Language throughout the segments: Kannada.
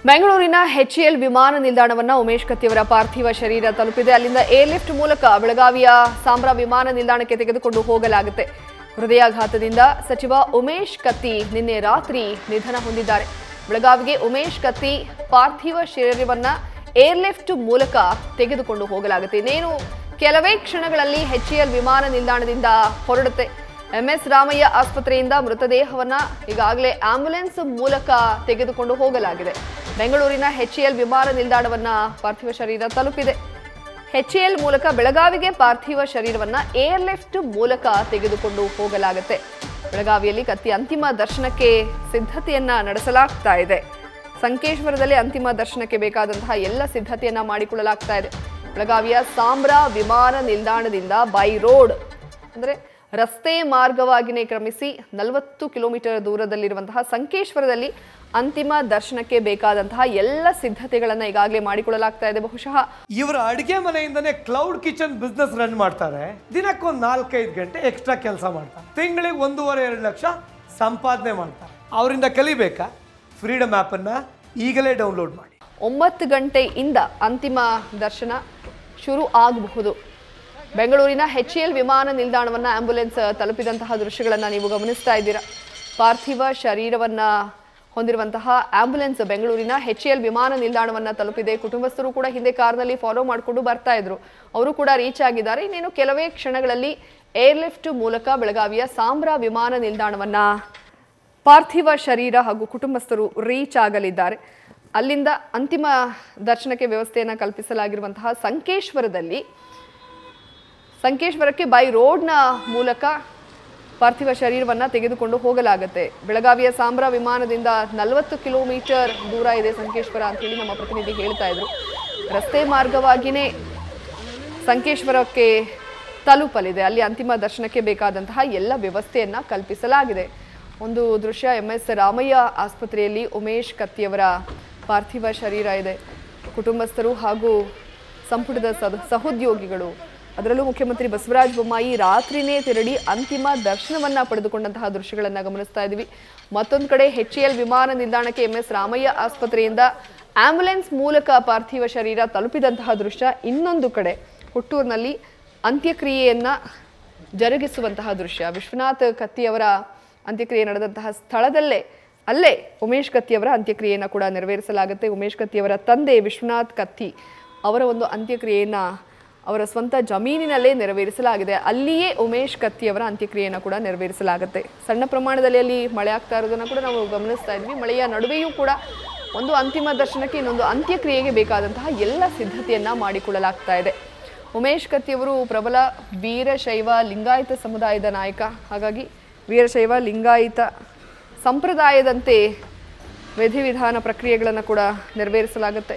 ಬೆಂಗಳೂರಿನ HAL ವಿಮಾನ ನಿಲ್ದಾಣವನ್ನ ಉಮೇಶ್ ಕತ್ತಿಯವರ ಪಾರ್ಥಿವ ಶರೀರ ತಲುಪಿದೆ. ಅಲ್ಲಿಂದ ಏರ್ಲಿಫ್ಟ್ ಮೂಲಕ ಬೆಳಗಾವಿಯ ಸಾಂಬ್ರಾ ವಿಮಾನ ನಿಲ್ದಾಣಕ್ಕೆ ತೆಗೆದುಕೊಂಡು ಹೋಗಲಾಗುತ್ತೆ. ಹೃದಯಾಘಾತದಿಂದ ಸಚಿವ ಉಮೇಶ್ ಕತ್ತಿ ನಿನ್ನೆ ರಾತ್ರಿ ನಿಧನ ಹೊಂದಿದ್ದಾರೆ. ಬೆಳಗಾವಿಗೆ ಉಮೇಶ್ ಕತ್ತಿ ಪಾರ್ಥಿವ ಶರೀರವನ್ನ ಏರ್ಲಿಫ್ಟ್ ಮೂಲಕ ತೆಗೆದುಕೊಂಡು ಹೋಗಲಾಗುತ್ತೆ. ಇನ್ನೇನು ಕೆಲವೇ ಕ್ಷಣಗಳಲ್ಲಿ HAL ವಿಮಾನ ನಿಲ್ದಾಣದಿಂದ ಹೊರಡುತ್ತೆ. MS ರಾಮಯ್ಯ ಆಸ್ಪತ್ರೆಯಿಂದ ಮೃತದೇಹವನ್ನ ಈಗಾಗಲೇ ಆಂಬ್ಯುಲೆನ್ಸ್ ಮೂಲಕ ತೆಗೆದುಕೊಂಡು ಹೋಗಲಾಗಿದೆ. ಬೆಂಗಳೂರಿನ HAL ವಿಮಾನ ನಿಲ್ದಾಣವನ್ನ ಪಾರ್ಥಿವ ಶರೀರ ತಲುಪಿದೆ. HAL ಮೂಲಕ ಬೆಳಗಾವಿಗೆ ಪಾರ್ಥಿವ ಶರೀರವನ್ನ ಏರ್ಲಿಫ್ಟ್ ಮೂಲಕ ತೆಗೆದುಕೊಂಡು ಹೋಗಲಾಗುತ್ತೆ. ಬೆಳಗಾವಿಯಲ್ಲಿ ಕತ್ತಿ ಅಂತಿಮ ದರ್ಶನಕ್ಕೆ ಸಿದ್ಧತೆಯನ್ನ ನಡೆಸಲಾಗ್ತಾ ಇದೆ. ಸಂಕೇಶ್ವರದಲ್ಲಿ ಅಂತಿಮ ದರ್ಶನಕ್ಕೆ ಬೇಕಾದಂತಹ ಎಲ್ಲ ಸಿದ್ಧತೆಯನ್ನ ಮಾಡಿಕೊಳ್ಳಲಾಗ್ತಾ ಇದೆ. ಬೆಳಗಾವಿಯ ಸಾಂಬ್ರಾ ವಿಮಾನ ನಿಲ್ದಾಣದಿಂದ ಬೈ ರೋಡ್ ಅಂದ್ರೆ ರಸ್ತೆ ಮಾರ್ಗವಾಗಿನೇ ಕ್ರಮಿಸಿ 40 ಕಿಲೋಮೀಟರ್ ದೂರದಲ್ಲಿರುವಂತಹ ಸಂಕೇಶ್ವರದಲ್ಲಿ ಅಂತಿಮ ದರ್ಶನಕ್ಕೆ ಬೇಕಾದಂತಹ ಎಲ್ಲ ಸಿದ್ಧತೆಗಳನ್ನ ಈಗಾಗಲೇ ಮಾಡಿಕೊಳ್ಳಲಾಗ್ತಾ ಇದೆ. ಬಹುಶಃ ಇವರ ಅಡಿಗೆ ಮನೆಯಿಂದನೇ ಕ್ಲೌಡ್ ಕಿಚನ್ ಬಿಸ್ನೆಸ್ ರನ್ ಮಾಡ್ತಾರೆ. ದಿನಕ್ಕೊಂದು 4-5 ಗಂಟೆ ಎಕ್ಸ್ಟ್ರಾ ಕೆಲಸ ಮಾಡ್ತಾರೆ. ತಿಂಗಳಿಗೆ 1.5-2 ಲಕ್ಷ ಸಂಪಾದನೆ ಮಾಡ್ತಾರೆ. ಅವರಿಂದ ಕಲಿಬೇಕಾ? ಫ್ರೀಡಮ್ ಆ್ಯಪ್ ಅನ್ನ ಈಗಲೇ ಡೌನ್ಲೋಡ್ ಮಾಡಿ. 9 ಗಂಟೆಯಿಂದ ಅಂತಿಮ ದರ್ಶನ ಶುರು ಆಗಬಹುದು. ಬೆಂಗಳೂರಿನ HAL ವಿಮಾನ ನಿಲ್ದಾಣವನ್ನ ಆಂಬ್ಯುಲೆನ್ಸ್ ತಲುಪಿದಂತಹ ದೃಶ್ಯಗಳನ್ನು ನೀವು ಗಮನಿಸ್ತಾ ಇದ್ದೀರಾ. ಪಾರ್ಥಿವ ಶರೀರವನ್ನ ಹೊಂದಿರುವಂತಹ ಆಂಬ್ಯುಲೆನ್ಸ್ ಬೆಂಗಳೂರಿನ HAL ವಿಮಾನ ನಿಲ್ದಾಣವನ್ನ ತಲುಪಿದೆ. ಕುಟುಂಬಸ್ಥರು ಕೂಡ ಹಿಂದೆ ಕಾರ್ನಲ್ಲಿ ಫಾಲೋ ಮಾಡಿಕೊಂಡು ಬರ್ತಾ ಇದ್ರು. ಅವರು ಕೂಡ ರೀಚ್ ಆಗಿದ್ದಾರೆ. ಇನ್ನೇನು ಕೆಲವೇ ಕ್ಷಣಗಳಲ್ಲಿ ಏರ್ಲಿಫ್ಟ್ ಮೂಲಕ ಬೆಳಗಾವಿಯ ಸಾಂಬ್ರಾ ವಿಮಾನ ನಿಲ್ದಾಣವನ್ನ ಪಾರ್ಥಿವ ಶರೀರ ಹಾಗೂ ಕುಟುಂಬಸ್ಥರು ರೀಚ್ ಆಗಲಿದ್ದಾರೆ. ಅಲ್ಲಿಂದ ಅಂತಿಮ ದರ್ಶನಕ್ಕೆ ವ್ಯವಸ್ಥೆಯನ್ನು ಕಲ್ಪಿಸಲಾಗಿರುವಂತಹ ಸಂಕೇಶ್ವರಕ್ಕೆ ಬೈ ರೋಡ್ನ ಮೂಲಕ ಪಾರ್ಥಿವ ಶರೀರವನ್ನು ತೆಗೆದುಕೊಂಡು ಹೋಗಲಾಗುತ್ತೆ. ಬೆಳಗಾವಿಯ ಸಾಂಬ್ರಾ ವಿಮಾನದಿಂದ 40 ಕಿಲೋಮೀಟರ್ ದೂರ ಇದೆ ಸಂಕೇಶ್ವರ ಅಂತ ಹೇಳಿ ನಮ್ಮ ಪ್ರತಿನಿಧಿ ಹೇಳ್ತಾ ಇದ್ರು. ರಸ್ತೆ ಮಾರ್ಗವಾಗಿಯೇ ಸಂಕೇಶ್ವರಕ್ಕೆ ತಲುಪಲಿದೆ. ಅಲ್ಲಿ ಅಂತಿಮ ದರ್ಶನಕ್ಕೆ ಬೇಕಾದಂತಹ ಎಲ್ಲ ವ್ಯವಸ್ಥೆಯನ್ನು ಕಲ್ಪಿಸಲಾಗಿದೆ. ಒಂದು ದೃಶ್ಯ MS ರಾಮಯ್ಯ ಆಸ್ಪತ್ರೆಯಲ್ಲಿ ಉಮೇಶ್ ಕತ್ತಿಯವರ ಪಾರ್ಥಿವ ಶರೀರ ಇದೆ. ಕುಟುಂಬಸ್ಥರು ಹಾಗೂ ಸಂಪುಟದ ಸಹೋದ್ಯೋಗಿಗಳು ಅದರಲ್ಲೂ ಮುಖ್ಯಮಂತ್ರಿ ಬಸವರಾಜ ಬೊಮ್ಮಾಯಿ ರಾತ್ರಿನೇ ತೆರಳಿ ಅಂತಿಮ ದರ್ಶನವನ್ನ ಪಡೆದುಕೊಂಡಂತಹ ದೃಶ್ಯಗಳನ್ನು ಗಮನಿಸ್ತಾ ಇದ್ದೀವಿ. ಮತ್ತೊಂದು ಕಡೆ HAL ವಿಮಾನ ನಿಲ್ದಾಣಕ್ಕೆ MS ರಾಮಯ್ಯ ಆಸ್ಪತ್ರೆಯಿಂದ ಆಂಬ್ಯುಲೆನ್ಸ್ ಮೂಲಕ ಪಾರ್ಥಿವ ಶರೀರ ತಲುಪಿದಂತಹ ದೃಶ್ಯ. ಇನ್ನೊಂದು ಕಡೆ ಹುಟ್ಟೂರಿನಲ್ಲಿ ಅಂತ್ಯಕ್ರಿಯೆಯನ್ನ ಜರುಗಿಸುವಂತಹ ದೃಶ್ಯ. ವಿಶ್ವನಾಥ್ ಕತ್ತಿಯವರ ಅಂತ್ಯಕ್ರಿಯೆ ನಡೆದಂತಹ ಸ್ಥಳದಲ್ಲೇ ಅಲ್ಲೇ ಉಮೇಶ್ ಕತ್ತಿಯವರ ಅಂತ್ಯಕ್ರಿಯೆಯನ್ನು ಕೂಡ ನೆರವೇರಿಸಲಾಗುತ್ತೆ. ಉಮೇಶ್ ಕತ್ತಿಯವರ ತಂದೆ ವಿಶ್ವನಾಥ್ ಕತ್ತಿ ಅವರ ಒಂದು ಅಂತ್ಯಕ್ರಿಯೆಯನ್ನ ಅವರ ಸ್ವಂತ ಜಮೀನಿನಲ್ಲೇ ನೆರವೇರಿಸಲಾಗಿದೆ. ಅಲ್ಲಿಯೇ ಉಮೇಶ್ ಕತ್ತಿಯವರ ಅಂತ್ಯಕ್ರಿಯೆಯನ್ನು ಕೂಡ ನೆರವೇರಿಸಲಾಗುತ್ತೆ. ಸಣ್ಣ ಪ್ರಮಾಣದಲ್ಲಿ ಅಲ್ಲಿ ಮಳೆ ಆಗ್ತಾ ಇರೋದನ್ನು ಕೂಡ ನಾವು ಗಮನಿಸ್ತಾ ಇದ್ವಿ. ಮಳೆಯ ನಡುವೆಯೂ ಕೂಡ ಒಂದು ಅಂತಿಮ ದರ್ಶನಕ್ಕೆ ಇನ್ನೊಂದು ಅಂತ್ಯಕ್ರಿಯೆಗೆ ಬೇಕಾದಂತಹ ಎಲ್ಲ ಸಿದ್ಧತೆಯನ್ನ ಮಾಡಿಕೊಳ್ಳಲಾಗ್ತಾ ಇದೆ. ಉಮೇಶ್ ಕತ್ತಿಯವರು ಪ್ರಬಲ ವೀರಶೈವ ಲಿಂಗಾಯತ ಸಮುದಾಯದ ನಾಯಕ. ಹಾಗಾಗಿ ವೀರಶೈವ ಲಿಂಗಾಯತ ಸಂಪ್ರದಾಯದಂತೆ ವಿಧಿವಿಧಾನ ಪ್ರಕ್ರಿಯೆಗಳನ್ನು ಕೂಡ ನೆರವೇರಿಸಲಾಗುತ್ತೆ.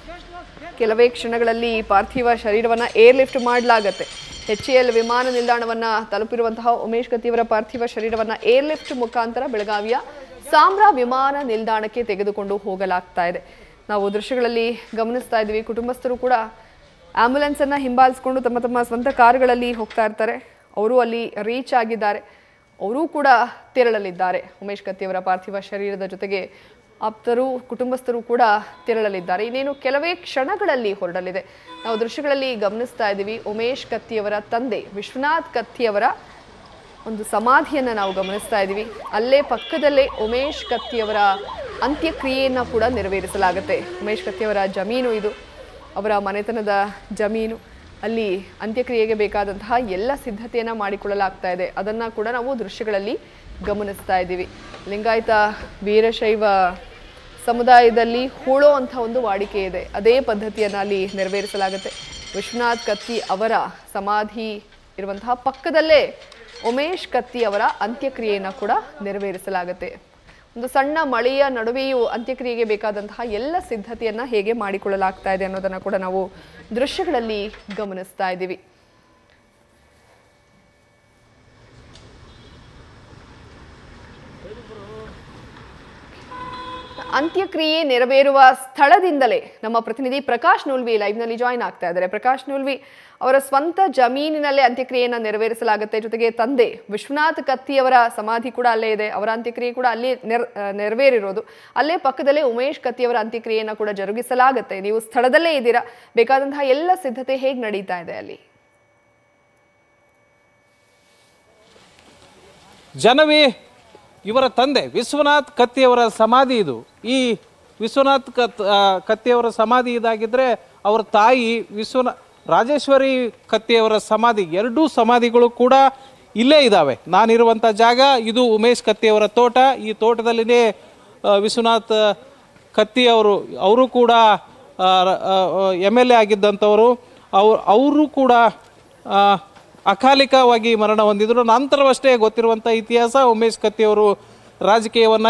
ಕೆಲವೇ ಕ್ಷಣಗಳಲ್ಲಿ ಪಾರ್ಥಿವ ಶರೀರವನ್ನು ಏರ್ಲಿಫ್ಟ್ ಮಾಡಲಾಗುತ್ತೆ. HAL ವಿಮಾನ ನಿಲ್ದಾಣವನ್ನು ತಲುಪಿರುವಂತಹ ಉಮೇಶ್ ಕತ್ತಿಯವರ ಪಾರ್ಥಿವ ಶರೀರವನ್ನು ಏರ್ಲಿಫ್ಟ್ ಮುಖಾಂತರ ಬೆಳಗಾವಿಯ ಸಾಂಬ್ರಾ ವಿಮಾನ ನಿಲ್ದಾಣಕ್ಕೆ ತೆಗೆದುಕೊಂಡು ಹೋಗಲಾಗ್ತಾ ಇದೆ. ನಾವು ದೃಶ್ಯಗಳಲ್ಲಿ ಗಮನಿಸ್ತಾ ಇದ್ದೀವಿ. ಕುಟುಂಬಸ್ಥರು ಕೂಡ ಆಂಬ್ಯುಲೆನ್ಸನ್ನು ಹಿಂಬಾಲಿಸಿಕೊಂಡು ತಮ್ಮ ತಮ್ಮ ಸ್ವಂತ ಕಾರುಗಳಲ್ಲಿ ಹೋಗ್ತಾ ಇರ್ತಾರೆ. ಅವರು ಅಲ್ಲಿ ರೀಚ್ ಆಗಿದ್ದಾರೆ. ಅವರೂ ಕೂಡ ತೆರಳಲಿದ್ದಾರೆ. ಉಮೇಶ್ ಕತ್ತಿಯವರ ಪಾರ್ಥಿವ ಶರೀರದ ಜೊತೆಗೆ ಆಪ್ತರು ಕುಟುಂಬಸ್ಥರು ಕೂಡ ತೆರಳಲಿದ್ದಾರೆ. ಇನ್ನೇನು ಕೆಲವೇ ಕ್ಷಣಗಳಲ್ಲಿ ಹೊರಡಲಿದೆ. ನಾವು ದೃಶ್ಯಗಳಲ್ಲಿ ಗಮನಿಸ್ತಾ ಇದ್ದೀವಿ. ಉಮೇಶ್ ಕತ್ತಿಯವರ ತಂದೆ ವಿಶ್ವನಾಥ್ ಕತ್ತಿಯವರ ಒಂದು ಸಮಾಧಿಯನ್ನು ನಾವು ಗಮನಿಸ್ತಾ ಇದ್ದೀವಿ. ಅಲ್ಲೇ ಪಕ್ಕದಲ್ಲೇ ಉಮೇಶ್ ಕತ್ತಿಯವರ ಅಂತ್ಯಕ್ರಿಯೆಯನ್ನು ಕೂಡ ನೆರವೇರಿಸಲಾಗುತ್ತೆ. ಉಮೇಶ್ ಕತ್ತಿಯವರ ಜಮೀನು ಇದು, ಅವರ ಮನೆತನದ ಜಮೀನು. ಅಲ್ಲಿ ಅಂತ್ಯಕ್ರಿಯೆಗೆ ಬೇಕಾದಂತಹ ಎಲ್ಲ ಸಿದ್ಧತೆಯನ್ನು ಮಾಡಿಕೊಳ್ಳಲಾಗ್ತಾ ಇದೆ. ಅದನ್ನು ಕೂಡ ನಾವು ದೃಶ್ಯಗಳಲ್ಲಿ ಗಮನಿಸ್ತಾ ಇದ್ದೀವಿ. ಲಿಂಗಾಯತ ವೀರಶೈವ ಸಮುದಾಯದಲ್ಲಿ ಹೂಳೋ ಅಂತ ಒಂದು ವಾಡಿಕೆ ಇದೆ. ಅದೇ ಪದ್ಧತಿಯನ್ನು ಅಲ್ಲಿ ನೆರವೇರಿಸಲಾಗುತ್ತೆ. ವಿಶ್ವನಾಥ್ ಕತ್ತಿ ಅವರ ಸಮಾಧಿ ಇರುವಂತಹ ಪಕ್ಕದಲ್ಲೇ ಉಮೇಶ್ ಕತ್ತಿ ಅವರ ಅಂತ್ಯಕ್ರಿಯೆಯನ್ನು ಕೂಡ ನೆರವೇರಿಸಲಾಗುತ್ತೆ. ಒಂದು ಸಣ್ಣ ಮಳೆಯ ನಡುವೆಯೂ ಅಂತ್ಯಕ್ರಿಯೆಗೆ ಬೇಕಾದಂತಹ ಎಲ್ಲ ಸಿದ್ಧತೆಯನ್ನು ಹೇಗೆ ಮಾಡಿಕೊಳ್ಳಲಾಗ್ತಾ ಇದೆ ಅನ್ನೋದನ್ನು ಕೂಡ ನಾವು ದೃಶ್ಯಗಳಲ್ಲಿ ಗಮನಿಸ್ತಾ ಇದ್ದೀವಿ. ಅಂತ್ಯಕ್ರಿಯೆ ನೆರವೇರುವ ಸ್ಥಳದಿಂದಲೇ ನಮ್ಮ ಪ್ರತಿನಿಧಿ ಪ್ರಕಾಶ್ ನೂಲ್ವಿ ಲೈವ್ನಲ್ಲಿ ಜಾಯಿನ್ ಆಗ್ತಾ ಇದ್ದಾರೆ. ಪ್ರಕಾಶ್ ನೂಲ್ವಿ, ಅವರ ಸ್ವಂತ ಜಮೀನಿನಲ್ಲೇ ಅಂತ್ಯಕ್ರಿಯೆಯನ್ನು ನೆರವೇರಿಸಲಾಗುತ್ತೆ. ಜೊತೆಗೆ ತಂದೆ ವಿಶ್ವನಾಥ್ ಕತ್ತಿಯವರ ಸಮಾಧಿ ಕೂಡ ಅಲ್ಲೇ ಇದೆ. ಅವರ ಅಂತ್ಯಕ್ರಿಯೆ ಕೂಡ ಅಲ್ಲೇ ನೆರವೇರಿರೋದು. ಅಲ್ಲೇ ಪಕ್ಕದಲ್ಲೇ ಉಮೇಶ್ ಕತ್ತಿಯವರ ಅಂತ್ಯಕ್ರಿಯೆಯನ್ನು ಕೂಡ ಜರುಗಿಸಲಾಗುತ್ತೆ. ನೀವು ಸ್ಥಳದಲ್ಲೇ ಇದ್ದೀರಾ. ಬೇಕಾದಂತಹ ಎಲ್ಲ ಸಿದ್ಧತೆ ಹೇಗೆ ನಡೀತಾ ಇದೆ ಅಲ್ಲಿ? ಜನವಿ ಇವರ ತಂದೆ ವಿಶ್ವನಾಥ್ ಕತ್ತಿಯವರ ಸಮಾಧಿ ಇದು. ಈ ವಿಶ್ವನಾಥ್ ಕತ್ತಿಯವರ ಸಮಾಧಿ ಇದಾಗಿದ್ದರೆ ಅವರ ತಾಯಿ ರಾಜೇಶ್ವರಿ ಕತ್ತಿಯವರ ಸಮಾಧಿ, ಎರಡೂ ಸಮಾಧಿಗಳು ಕೂಡ ಇಲ್ಲೇ ಇದ್ದಾವೆ. ನಾನಿರುವಂಥ ಜಾಗ ಇದು ಉಮೇಶ್ ಕತ್ತಿಯವರ ತೋಟ. ಈ ತೋಟದಲ್ಲಿನೇ ವಿಶ್ವನಾಥ್ ಅವರು ಕೂಡ MLA ಆಗಿದ್ದಂಥವರು. ಅವರು ಕೂಡ ಅಕಾಲಿಕವಾಗಿ ಮರಣ ಹೊಂದಿದ್ರು. ನಂತರವಷ್ಟೇ ಗೊತ್ತಿರುವಂಥ ಇತಿಹಾಸ, ಉಮೇಶ್ ಕತ್ತಿಯವರು ರಾಜಕೀಯವನ್ನು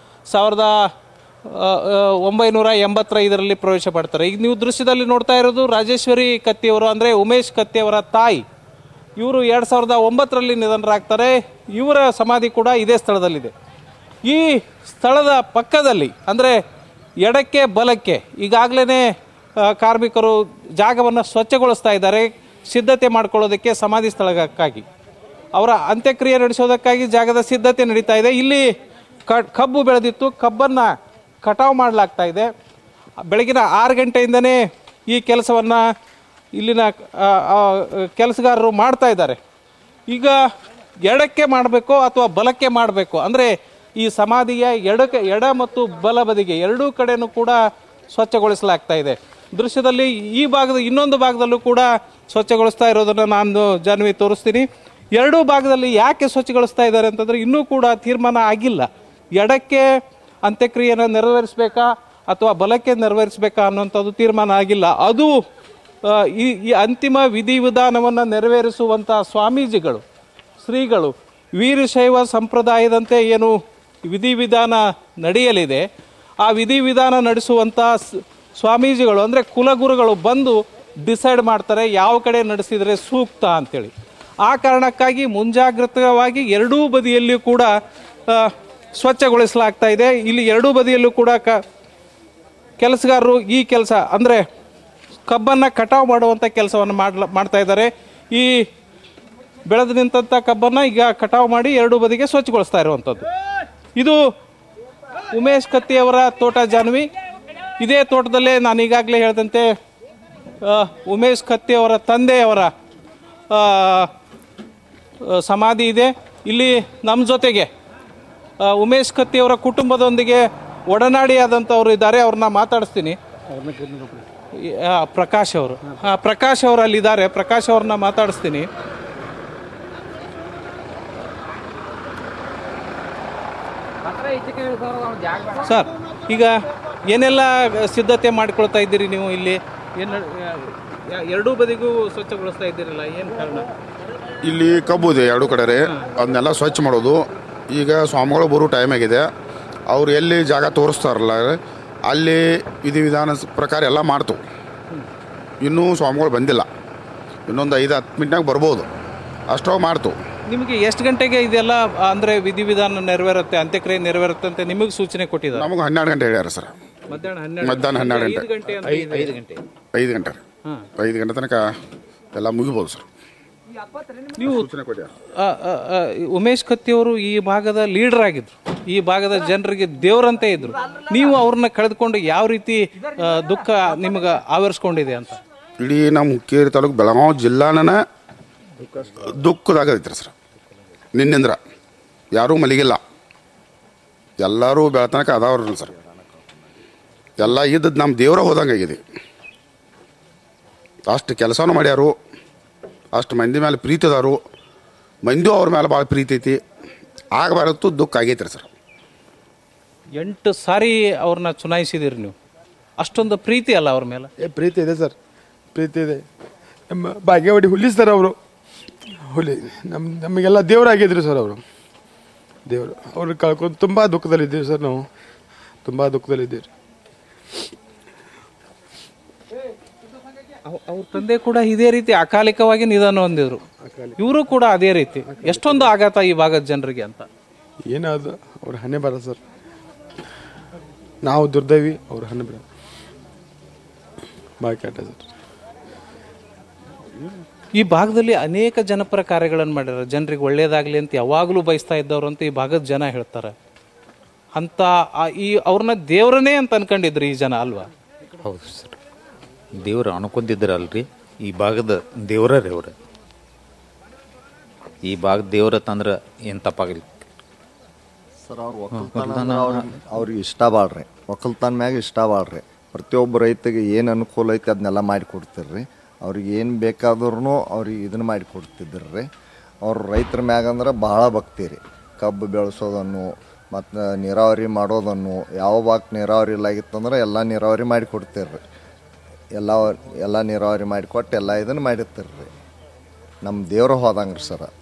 1985ರಲ್ಲಿ ಪ್ರವೇಶ ಪಡ್ತಾರೆ. ಈಗ ನೀವು ದೃಶ್ಯದಲ್ಲಿ ನೋಡ್ತಾ ಇರೋದು ರಾಜೇಶ್ವರಿ ಕತ್ತಿಯವರು, ಅಂದರೆ ಉಮೇಶ್ ಕತ್ತಿಯವರ ತಾಯಿ. ಇವರು 2009ರಲ್ಲಿ ನಿಧನರಾಗ್ತಾರೆ. ಇವರ ಸಮಾಧಿ ಕೂಡ ಇದೇ ಸ್ಥಳದಲ್ಲಿದೆ. ಈ ಸ್ಥಳದ ಪಕ್ಕದಲ್ಲಿ ಅಂದರೆ ಎಡಕ್ಕೆ ಬಲಕ್ಕೆ ಈಗಾಗಲೇ ಕಾರ್ಮಿಕರು ಜಾಗವನ್ನು ಸ್ವಚ್ಛಗೊಳಿಸ್ತಾ ಇದ್ದಾರೆ, ಸಿದ್ಧತೆ ಮಾಡ್ಕೊಳ್ಳೋದಕ್ಕೆ, ಸಮಾಧಿ ಸ್ಥಳಕ್ಕಾಗಿ, ಅವರ ಅಂತ್ಯಕ್ರಿಯೆ ನಡೆಸೋದಕ್ಕಾಗಿ ಜಾಗದ ಸಿದ್ಧತೆ ನಡೀತಾ ಇದೆ. ಇಲ್ಲಿ ಕಬ್ಬು ಬೆಳೆದಿತ್ತು, ಕಬ್ಬನ್ನು ಕಟಾವು ಮಾಡಲಾಗ್ತಾ ಇದೆ. ಬೆಳಗಿನ 6 ಗಂಟೆಯಿಂದನೇ ಈ ಕೆಲಸವನ್ನು ಇಲ್ಲಿನ ಕೆಲಸಗಾರರು ಮಾಡ್ತಾ ಇದ್ದಾರೆ. ಈಗ ಎಡಕ್ಕೆ ಮಾಡಬೇಕು ಅಥವಾ ಬಲಕ್ಕೆ ಮಾಡಬೇಕು ಅಂದರೆ ಈ ಸಮಾಧಿಯ ಎಡ ಮತ್ತು ಬಲ ಬದಿಗೆ ಎರಡೂ ಕಡೆಯೂ ಕೂಡ ಸ್ವಚ್ಛಗೊಳಿಸಲಾಗ್ತಾ ಇದೆ. ದೃಶ್ಯದಲ್ಲಿ ಈ ಭಾಗದ ಇನ್ನೊಂದು ಭಾಗದಲ್ಲೂ ಕೂಡ ಸ್ವಚ್ಛಗೊಳಿಸ್ತಾ ಇರೋದನ್ನು ನಾನು ಜಾನ್ವಿ ತೋರಿಸ್ತೀನಿ. ಎರಡೂ ಭಾಗದಲ್ಲಿ ಯಾಕೆ ಸ್ವಚ್ಛಗೊಳಿಸ್ತಾ ಇದ್ದಾರೆ ಅಂತಂದರೆ ಇನ್ನೂ ಕೂಡ ತೀರ್ಮಾನ ಆಗಿಲ್ಲ. ಎಡಕ್ಕೆ ಅಂತ್ಯಕ್ರಿಯೆಯನ್ನು ನೆರವೇರಿಸಬೇಕಾ ಅಥವಾ ಬಲಕ್ಕೆ ನೆರವೇರಿಸಬೇಕಾ ಅನ್ನೋಂಥದ್ದು ತೀರ್ಮಾನ ಆಗಿಲ್ಲ. ಅದು ಈ ಅಂತಿಮ ವಿಧಿವಿಧಾನವನ್ನು ನೆರವೇರಿಸುವಂಥ ಸ್ವಾಮೀಜಿಗಳು, ಶ್ರೀಗಳು, ವೀರಶೈವ ಸಂಪ್ರದಾಯದಂತೆ ಏನು ವಿಧಿವಿಧಾನ ನಡೆಯಲಿದೆ, ಆ ವಿಧಿವಿಧಾನ ನಡೆಸುವಂಥ ಸ್ವಾಮೀಜಿಗಳು ಅಂದರೆ ಕುಲಗುರುಗಳು ಬಂದು ಡಿಸೈಡ್ ಮಾಡ್ತಾರೆ ಯಾವ ಕಡೆ ನಡೆಸಿದರೆ ಸೂಕ್ತ ಅಂಥೇಳಿ. ಆ ಕಾರಣಕ್ಕಾಗಿ ಮುಂಜಾಗ್ರತವಾಗಿ ಎರಡೂ ಬದಿಯಲ್ಲಿಯೂ ಕೂಡ ಸ್ವಚ್ಛಗೊಳಿಸಲಾಗ್ತಾ ಇದೆ. ಇಲ್ಲಿ ಎರಡೂ ಬದಿಯಲ್ಲೂ ಕೂಡ ಕೆಲಸಗಾರರು ಈ ಕೆಲಸ ಅಂದರೆ ಕಬ್ಬನ್ನು ಕಟಾವು ಮಾಡುವಂಥ ಕೆಲಸವನ್ನು ಮಾಡ್ತಾ ಇದ್ದಾರೆ. ಈ ಬೆಳೆದು ನಿಂತಹ ಕಬ್ಬನ್ನು ಈಗ ಕಟಾವು ಮಾಡಿ ಎರಡೂ ಬದಿಗೆ ಸ್ವಚ್ಛಗೊಳಿಸ್ತಾ ಇರುವಂಥದ್ದು. ಇದು ಉಮೇಶ್ ಕತ್ತಿಯವರ ತೋಟ ಜಾನ್ವಿ. ಇದೇ ತೋಟದಲ್ಲೇ ನಾನು ಈಗಾಗಲೇ ಹೇಳಿದಂತೆ ಉಮೇಶ್ ಕತ್ತಿಯವರ ತಂದೆಯವರ ಸಮಾಧಿ ಇದೆ. ಇಲ್ಲಿ ನಮ್ಮ ಜೊತೆಗೆ ಉಮೇಶ್ ಕತ್ತಿಯವರ ಕುಟುಂಬದೊಂದಿಗೆ ಒಡನಾಡಿಯಾದಂಥವ್ರು ಇದ್ದಾರೆ, ಅವ್ರನ್ನ ಮಾತಾಡಿಸ್ತೀನಿ. ಪ್ರಕಾಶ್ ಅವರು ಅಲ್ಲಿದ್ದಾರೆ. ಪ್ರಕಾಶ್ ಅವ್ರನ್ನ ಮಾತಾಡಿಸ್ತೀನಿ. ಸರ್, ಈಗ ಏನೆಲ್ಲ ಸಿದ್ಧತೆ ಮಾಡ್ಕೊಳ್ತಾ ಇದ್ದೀರಿ ನೀವು ಇಲ್ಲಿ? ಏನು ಎರಡೂ ಬದಿಗೂ ಸ್ವಚ್ಛಗೊಳಿಸ್ತಾ ಇದ್ದೀರಲ್ಲ, ಏನು ಕಾರಣ? ಇಲ್ಲಿ ಕಬ್ಬು ಇದೆ ಎರಡು ಕಡೆ ರೀ, ಅದನ್ನೆಲ್ಲ ಸ್ವಚ್ಛ ಮಾಡೋದು. ಈಗ ಸ್ವಾಮಿಗಳು ಬರೋ ಟೈಮ್ ಆಗಿದೆ. ಅವ್ರು ಎಲ್ಲಿ ಜಾಗ ತೋರಿಸ್ತಾರಲ್ಲ ಅಲ್ಲಿ ವಿಧಿವಿಧಾನ ಪ್ರಕಾರ ಎಲ್ಲ ಮಾಡ್ತು. ಇನ್ನೂ ಸ್ವಾಮಿಗಳು ಬಂದಿಲ್ಲ, ಇನ್ನೊಂದು 5-10 ಮಿನಿಟ್ನಾಗ ಬರ್ಬೋದು, ಅಷ್ಟೋ ಮಾಡ್ತು. ನಿಮಗೆ ಎಷ್ಟು ಗಂಟೆಗೆ ಇದೆಲ್ಲ ಅಂದರೆ ವಿಧಿವಿಧಾನ ನೆರವೇರುತ್ತೆ, ಅಂತ್ಯಕ್ರಿಯೆ ನೆರವೇರುತ್ತೆ ಅಂತ ನಿಮಗೆ ಸೂಚನೆ ಕೊಟ್ಟಿದ್ದಾರೆ? ನಮಗೆ 12 ಗಂಟೆ ಹೇಳ್ಯಾರ ಸರ್. ಮಧ್ಯಾಹ್ನ 12 ಗಂಟೆ 5 ಗಂಟೆ 5 ಗಂಟೆ ತನಕ ಎಲ್ಲ ಮುಗಿಬೋದು ಸರ್. ನೀವು ಉಮೇಶ್ ಕತ್ತಿಯವರು ಈ ಭಾಗದ ಲೀಡರ್ ಆಗಿದ್ರು, ಈ ಭಾಗದ ಜನರಿಗೆ ದೇವರಂತೆ ಇದ್ರು. ನೀವು ಅವ್ರನ್ನ ಕಳೆದುಕೊಂಡು ಯಾವ ರೀತಿ ದುಃಖ ನಿಮಗೆ ಆವರಿಸ್ಕೊಂಡಿದೆ ಅಂತ? ಇಡೀ ನಮ್ಮ ಹುಕ್ಕೇರಿ ತಾಲೂಕು ಬೆಳಗಾವಿ ಜಿಲ್ಲಾನ ದುಃಖದಾಗೈತ್ರಿ ಸರ್. ನಿನ್ನಿಂದ್ರ ಯಾರೂ ಮಲಗಿಲ್ಲ, ಎಲ್ಲರೂ ಬೆಳತನಕ ಅದಾವ್ರಿ ಸರ್. ಎಲ್ಲ ಇದ್ದದ್ದು ನಮ್ಮ ದೇವರ ಹೋದಂಗೆ ಆಗಿದೆ. ಅಷ್ಟು ಕೆಲಸನೂ ಮಾಡ್ಯಾರು, ಅಷ್ಟು ಮಂದಿ ಮೇಲೆ ಪ್ರೀತಿ ಅದಾರು, ಮಂದಿಯೂ ಅವ್ರ ಮೇಲೆ ಭಾಳ ಪ್ರೀತಿ ಐತಿ. ಆಗಬಾರತ್ತು ದುಃಖ ಆಗೈತ್ರಿ ಸರ್. 8 ಸಾರಿ ಅವ್ರನ್ನ ಚುನಾಯಿಸಿದಿರಿ ನೀವು, ಅಷ್ಟೊಂದು ಪ್ರೀತಿ ಅಲ್ಲ ಅವ್ರ ಮೇಲೆ? ಪ್ರೀತಿ ಇದೆ ಸರ್, ಪ್ರೀತಿ ಇದೆ. ನಮ್ಮ ಭಾಗ್ಯವಾಡಿ ಹುಲಿ ಸರ್ ಅವರು, ಹುಲಿ ನಮಗೆಲ್ಲ ದೇವರಾಗಿದ್ರು ಸರ್. ದೇವರು ಅವ್ರು ಕಳ್ಕೊಂಡು ತುಂಬ ದುಃಖದಲ್ಲಿದ್ದೀವಿ ಸರ್. ನಾವು ತುಂಬ ದುಃಖದಲ್ಲಿದ್ದೀವಿ. ಅವ್ರ ತಂದೆ ಕೂಡ ಇದೇ ರೀತಿ ಅಕಾಲಿಕವಾಗಿ ನಿಧನ ಹೊಂದಿದ್ರು, ಇವರು ಕೂಡ ಅದೇ ರೀತಿ. ಎಷ್ಟೊಂದು ಆಘಾತ ಈ ಭಾಗದ ಜನರಿಗೆ ಅಂತ. ಏನಾದ್ರು ಅವ್ರ ಹಣೆ ಬರ ಸರ್. ನಾವು ದುರ್ದೈವಿ ಅವ್ರು ಹಣ್ಣು ಬಿಡ ಭಾಳ ಕೆಟ್ಟ ಸರ್. ಈ ಭಾಗದಲ್ಲಿ ಅನೇಕ ಜನಪರ ಕಾರ್ಯಗಳನ್ನು ಮಾಡ್ಯಾರ, ಜನರಿಗೆ ಒಳ್ಳೇದಾಗಲಿ ಅಂತ ಯಾವಾಗಲೂ ಬಯಸ್ತಾ ಇದ್ದವ್ರು ಅಂತ ಈ ಭಾಗದ ಜನ ಹೇಳ್ತಾರೆ. ಅಂತ ಈ ಅವ್ರನ್ನ ದೇವ್ರನ್ನೇ ಅಂತ ಅನ್ಕೊಂಡಿದ್ರಿ ಈ ಜನ ಅಲ್ವಾ? ಹೌದು ಸರ್, ದೇವ್ರು ಅನ್ಕೊಂತಿದ್ರಲ್ರಿ. ಈ ಭಾಗದ ದೇವ್ರ ಅವ್ರ, ಈ ಭಾಗದ ದೇವ್ರ ತಂದ್ರೆ ಏನು ತಪ್ಪಾಗಲಿ ಸರ್. ಅವ್ರು ಒಕ್ಕಲ್ತನ ಅವ್ರಿಗೆ ಇಷ್ಟ ಬಾಳ್ರಿ, ಒಕ್ಕಲ್ತನ ಮ್ಯಾಗ ಇಷ್ಟ ಬಾಳ್ರಿ. ಪ್ರತಿಯೊಬ್ಬ ರೈತಗೆ ಏನು ಅನುಕೂಲ ಐತಿ ಅದನ್ನೆಲ್ಲ ಮಾಡಿ ಕೊಡ್ತಿರ್ರಿ. ಅವ್ರಿಗೆ ಏನು ಬೇಕಾದ್ರೂ ಅವ್ರಿಗೆ ಇದನ್ನು ಮಾಡಿ ಕೊಡ್ತಿದ್ರಿ. ಅವ್ರು ರೈತರ ಮ್ಯಾಗ ಅಂದ್ರೆ ಭಾಳ ಭಕ್ತಿ ರೀ. ಕಬ್ಬು ಬೆಳೆಸೋದನ್ನು ಮತ್ತು ನೀರಾವರಿ ಮಾಡೋದನ್ನು, ಯಾವ ಭಾಗಕ್ಕೆ ನೀರಾವರಿ ಇಲ್ಲಾಗಿತ್ತಂದ್ರೆ ಎಲ್ಲ ನೀರಾವರಿ ಮಾಡಿ ಕೊಡ್ತಿರ್ರಿ. ಎಲ್ಲ ನೀರಾವರಿ ಮಾಡಿಕೊಟ್ಟು ಎಲ್ಲ ಇದನ್ನು ಮಾಡಿರ್ತಿರ್ರಿ. ನಮ್ಮ ದೇವ್ರು ಹೋದಂಗೆ ರೀ ಸರ.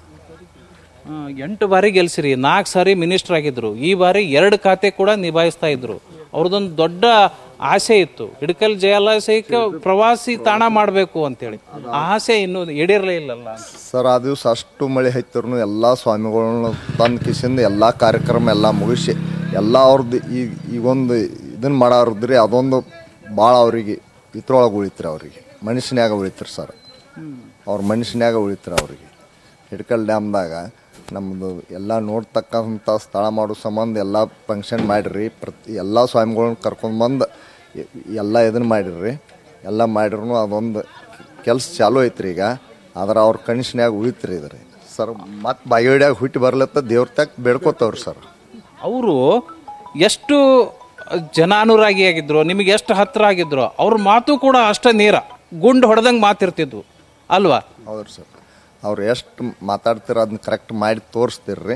8 ಬಾರಿ ಗೆಲ್ಸಿರಿ, 4 ಸಾರಿ ಮಿನಿಸ್ಟರ್ ಆಗಿದ್ರು. ಈ ಬಾರಿ 2 ಖಾತೆ ಕೂಡ ನಿಭಾಯಿಸ್ತಾ ಇದ್ರು. ಅವ್ರದ್ದೊಂದು ದೊಡ್ಡ ಆಸೆ ಇತ್ತು, ಹಿಡಕಲ್ ಜಲಾಶಯಕ್ಕೆ ಪ್ರವಾಸಿ ತಾಣ ಮಾಡಬೇಕು ಅಂತೇಳಿ. ಆ ಆಸೆ ಇನ್ನೂ ಈಡೇರಲೇ ಇಲ್ಲಲ್ಲ ಸರ್. ಆ ದಿವಸ ಅಷ್ಟು ಮಳೆ ಹತ್ತಿರೂ ಎಲ್ಲ ಸ್ವಾಮಿಗಳನ್ನ ತಂದು ಕಿಸಿಂದ ಎಲ್ಲ ಕಾರ್ಯಕ್ರಮ ಎಲ್ಲ ಮುಗಿಸಿ ಎಲ್ಲ ಅವ್ರದ್ದು ಈಗೊಂದು ಇದನ್ನು ಮಾಡೋದ್ರಿ. ಅದೊಂದು ಭಾಳ ಅವ್ರಿಗೆ ಇದ್ರೊಳಗೆ ಉಳಿತ್ರಿ, ಅವ್ರಿಗೆ ಮನುಷ್ಯನ್ಯಾಗ ಉಳಿತ್ರಿ ಸರ್. ಅವ್ರ ಮನುಷ್ಯನ್ಯಾಗ ಉಳಿತ್ರಿ ಅವ್ರಿಗೆ. ಹಿಡ್ಕಲ್ ಡ್ಯಾಮ್ದಾಗ ನಮ್ಮದು ಎಲ್ಲ ನೋಡ್ತಕ್ಕಂಥ ಸ್ಥಳ ಮಾಡೋ ಸಂಬಂಧ ಎಲ್ಲ ಫಂಕ್ಷನ್ ಮಾಡಿರಿ. ಎಲ್ಲ ಸ್ವಾಮಿಗಳನ್ನ ಕರ್ಕೊಂಡ್ಬಂದು ಎಲ್ಲ ಇದನ್ನು ಮಾಡಿರಿ. ಎಲ್ಲ ಮಾಡಿರೂ ಅದೊಂದು ಕೆಲಸ ಚಾಲೂ ಐತ್ರಿ ಈಗ. ಆದ್ರೆ ಅವ್ರ ಕನಸಿನ್ಯಾಗ ಉಳಿತ್ರಿ ಇದ್ರಿ ಸರ್. ಮತ್ತು ಬಾಗಿಡ್ಯಾಗ ಹುಟ್ಟಿ ಬರ್ಲತ್ತ ದೇವ್ರ ತಕ್ಕ ಬೇಡ್ಕೋತವ್ರಿ ಸರ್. ಅವರು ಎಷ್ಟು ಜನಾನುರಾಗಿಯಾಗಿದ್ರು, ನಿಮಗೆ ಎಷ್ಟು ಹತ್ತಿರ ಆಗಿದ್ರು, ಅವ್ರ ಮಾತು ಕೂಡ ಅಷ್ಟೇ ನೇರ, ಗುಂಡು ಹೊಡೆದಂಗೆ ಮಾತಿರ್ತಿದ್ವು ಅಲ್ವಾ? ಹೌದು ಸರ್. ಅವ್ರು ಎಷ್ಟು ಮಾತಾಡ್ತಿರ ಅದನ್ನ ಕರೆಕ್ಟ್ ಮಾಡಿ ತೋರಿಸ್ತಿರ್ರಿ.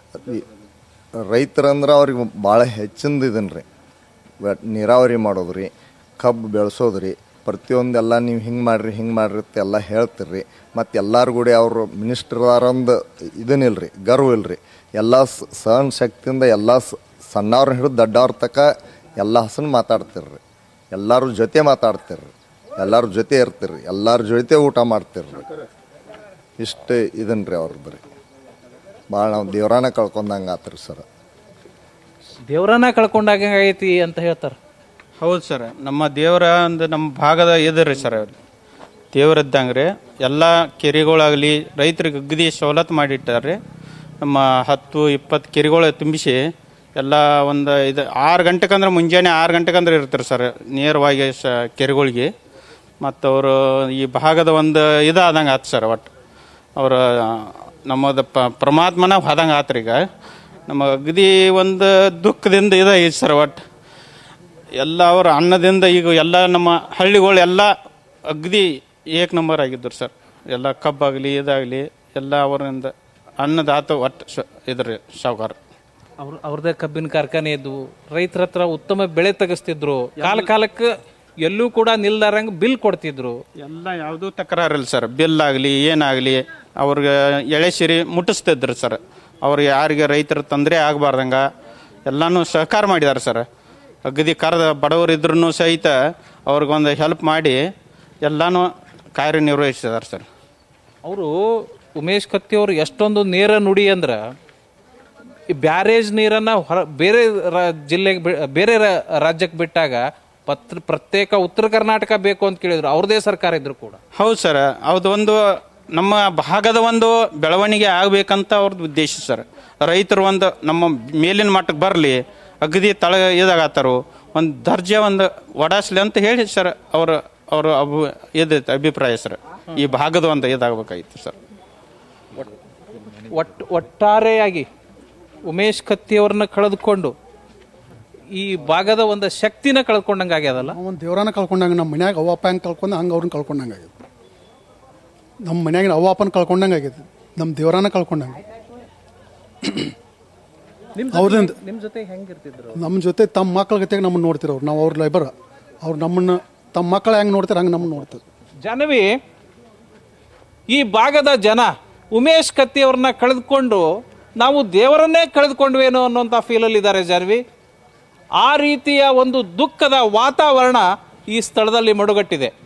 ರೈತರಂದ್ರೆ ಅವ್ರಿಗೆ ಭಾಳ ಹೆಚ್ಚಿಂದ ಇದನ್ನು ರೀ, ನೀರಾವರಿ ಮಾಡೋದು ರೀ, ಕಬ್ಬು ಬೆಳೆಸೋದು ರೀ, ಪ್ರತಿಯೊಂದೆಲ್ಲ ನೀವು ಹಿಂಗೆ ಮಾಡಿರಿ ಅಂತ ಎಲ್ಲ ಹೇಳ್ತಿರ್ರಿ. ಮತ್ತು ಎಲ್ಲರೂ ಕೂಡ ಅವರು ಮಿನಿಸ್ಟರ್ದಾರೊಂದು ಇದನ್ನಿಲ್ಲ ರೀ, ಗರ್ವ ಇಲ್ಲರಿ. ಎಲ್ಲ ಸಹನ ಶಕ್ತಿಯಿಂದ ಎಲ್ಲ ಸಣ್ಣವ್ರನ್ನ ಹಿಡಿದು ದೊಡ್ಡವ್ರ ತನಕ ಎಲ್ಲ ಹಸನ್ ಮಾತಾಡ್ತಿರ್ರಿ. ಎಲ್ಲರ ಜೊತೆ ಮಾತಾಡ್ತಿರ್ರಿ, ಎಲ್ಲರ ಜೊತೆ ಇರ್ತಿರ್ರಿ, ಎಲ್ಲರ ಜೊತೆ ಊಟ ಮಾಡ್ತಿರ್ರಿ. ಇಷ್ಟು ಇದನ್ನು ರೀ ಅವ್ರದ್ದು ರೀ. ಭಾಳ ನಾವು ದೇವ್ರನ್ನ ಕಳ್ಕೊಂಡಂಗೆ ಆತ್ರಿ ಸರ್. ದೇವ್ರನ್ನ ಕಳ್ಕೊಂಡಾಗ ಐತಿ ಅಂತ ಹೇಳ್ತಾರೆ. ಹೌದು ಸರ್, ನಮ್ಮ ದೇವರ ಒಂದು ನಮ್ಮ ಭಾಗದ ಇದ್ರಿ ಸರ್. ಅವ್ರು ದೇವ್ರದ್ದಂಗೆ ರೀ. ಎಲ್ಲ ಕೆರೆಗಳಾಗಲಿ ರೈತರಿಗೆ ಅಗದಿ ಸವಲತ್ತು ಮಾಡಿಟ್ಟಾರ್ರಿ. ನಮ್ಮ 10-20 ಕೆರೆಗಳು ತುಂಬಿಸಿ ಎಲ್ಲ ಒಂದು 6 ಗಂಟೆಗಂದ್ರೆ ಮುಂಜಾನೆ 6 ಗಂಟೆಗಂದ್ರೆ ಇರ್ತಾರೆ ಸರ್ ನೇರವಾಗಿ ಕೆರೆಗಳಿಗೆ. ಮತ್ತು ಅವರು ಈ ಭಾಗದ ಒಂದು ಇದಾದಂಗೆ ಆಯ್ತು ಸರ್. ಒಟ್ಟು ಅವರು ನಮ್ಮದು ಪರಮಾತ್ಮನ ಹೋದಂಗೆ ಆತ್ರಿ. ಈಗ ನಮ್ಮ ಅಗದಿ ಒಂದು ದುಃಖದಿಂದ ಇದಾಗಿದೆ ಸರ್. ಒಟ್ಟು ಎಲ್ಲ ಅವರ ಅನ್ನದಿಂದ ಈಗ ಎಲ್ಲ ನಮ್ಮ ಹಳ್ಳಿಗಳು ಎಲ್ಲ ಅಗದಿ ಏಕ್ ನಂಬರ್ ಆಗಿದ್ದರು ಸರ್. ಎಲ್ಲ ಕಬ್ಬಾಗಲಿ ಇದಾಗಲಿ ಎಲ್ಲ ಅವರಿಂದ ಅನ್ನದಾತ ಒಟ್ಟು ಇದ್ರಿ ಸಾವುಕಾರ. ಅವ್ರದ್ದೇ ಕಬ್ಬಿನ ಕಾರ್ಖಾನೆ ಇದ್ವು, ರೈತರ ಹತ್ರ ಉತ್ತಮ ಬೆಳೆ ತೆಗಿಸ್ತಿದ್ರು, ಕಾಲಕ್ಕೆ ಎಲ್ಲೂ ಕೂಡ ನಿಲ್ದಾರಂಗೆ ಬಿಲ್ ಕೊಡ್ತಿದ್ರು. ಎಲ್ಲ ಯಾವುದೂ ತಕರಾರಿಲ್ಲ ಸರ್. ಬಿಲ್ ಆಗಲಿ ಏನಾಗಲಿ ಅವ್ರಿಗೆ ಎಳೆಸಿರಿ ಮುಟ್ಟಿಸ್ತಿದ್ರು ಸರ್. ಅವ್ರಿಗೆ ಯಾರಿಗೆ ರೈತರ ತೊಂದರೆ ಆಗಬಾರ್ದಂಗೆ ಎಲ್ಲನೂ ಸಹಕಾರ ಮಾಡಿದ್ದಾರೆ ಸರ್. ಅಗದಿ ಕರೆದ ಬಡವರಿದ್ರೂ ಸಹಿತ ಅವ್ರಿಗೊಂದು ಹೆಲ್ಪ್ ಮಾಡಿ ಎಲ್ಲನೂ ಕಾರ್ಯನಿರ್ವಹಿಸಿದ್ದಾರೆ ಸರ್. ಅವರು ಉಮೇಶ್ ಕತ್ತಿಯವರು ಎಷ್ಟೊಂದು ನೇರ ನುಡಿ ಅಂದ್ರೆ, ಈ ಬ್ಯಾರೇಜ್ ನೀರನ್ನು ಬೇರೆ ಜಿಲ್ಲೆಗೆ ಬೇರೆ ರಾಜ್ಯಕ್ಕೆ ಬಿಟ್ಟಾಗ ಪ್ರತ್ಯೇಕ ಉತ್ತರ ಕರ್ನಾಟಕ ಬೇಕು ಅಂತ ಕೇಳಿದ್ರು. ಅವ್ರದೇ ಸರ್ಕಾರ ಇದ್ರು ಕೂಡ. ಹೌದು ಸರ್, ಒಂದು ನಮ್ಮ ಭಾಗದ ಒಂದು ಬೆಳವಣಿಗೆ ಆಗಬೇಕಂತ ಅವ್ರದ್ದು ಉದ್ದೇಶ ಸರ್. ರೈತರು ಒಂದು ನಮ್ಮ ಮೇಲಿನ ಮಟ್ಟಕ್ಕೆ ಬರಲಿ, ಅಗದಿ ತಳ ಇದಾಗತ್ತಾರು, ಒಂದು ದರ್ಜೆ ಒಂದು ಒಡಾಸ್ಲಿ ಅಂತ ಹೇಳಿ ಸರ್ ಅವರು ಅಭಿಪ್ರಾಯ ಸರ್. ಈ ಭಾಗದ ಒಂದು ಇದಾಗಬೇಕಾಗಿತ್ತು ಸರ್. ಒಟ್ಟಾರೆಯಾಗಿ ಉಮೇಶ್ ಕತ್ತಿಯವ್ರನ್ನ ಕಳೆದುಕೊಂಡು ಈ ಭಾಗದ ಒಂದು ಶಕ್ತಿನ ಕಳ್ಕೊಂಡಂಗೆ ಆಗ್ಯದಲ್ಲ. ಒಂದು ದೇವರನ್ನ ಕಳ್ಕೊಂಡಂಗೆ, ನಮ್ಮ ಮನ್ಯಾಗ ಅವ್ವ ಅಪ್ಪ ಹೆಂಗೆ ಕಳ್ಕೊಂಡು ಹಂಗೆ ಅವ್ರನ್ನ ಕಳ್ಕೊಂಡಂಗೆ ಆಗ್ಯದ. ನಮ್ಮ ಮನ್ಯಾಗಿನ ಅವ್ವ ಅಪ್ಪನ ಕಳ್ಕೊಂಡಂಗೆ ಆಗ್ಯದ, ನಮ್ಮ ದೇವರನ್ನ ಕಳ್ಕೊಂಡಂಗೆ. ಅವ್ರಿಂದ ನಿಮ್ಮ ಜೊತೆ ಹೆಂಗಿರ್ತಿದ್ರು? ನಮ್ಮ ಜೊತೆ ತಮ್ಮ ಮಕ್ಕಳ ಜೊತೆಗೆ ನಮ್ಮನ್ನು ನೋಡ್ತಿರೋರು. ನಾವು ಅವ್ರ ಲೈಬರ್, ಅವ್ರು ನಮ್ಮನ್ನು ತಮ್ಮ ಮಕ್ಕಳು ಹೆಂಗೆ ನೋಡ್ತಾರೆ ಹಂಗೆ ನಮ್ಮನ್ನು ನೋಡ್ತಾರೆ. ಜಾಹ್ನವಿ, ಈ ಭಾಗದ ಜನ ಉಮೇಶ್ ಕತ್ತಿಯವ್ರನ್ನ ಕಳೆದುಕೊಂಡು ನಾವು ದೇವರನ್ನೇ ಕಳೆದುಕೊಂಡ್ವೇನೋ ಅನ್ನೋಂಥ ಫೀಲಲ್ಲಿ ಇದ್ದಾರೆ ಜಾಹ್ನವಿ. ಆ ರೀತಿಯ ಒಂದು ದುಃಖದ ವಾತಾವರಣ ಈ ಸ್ಥಳದಲ್ಲಿ ಮಡುಗಟ್ಟಿದೆ.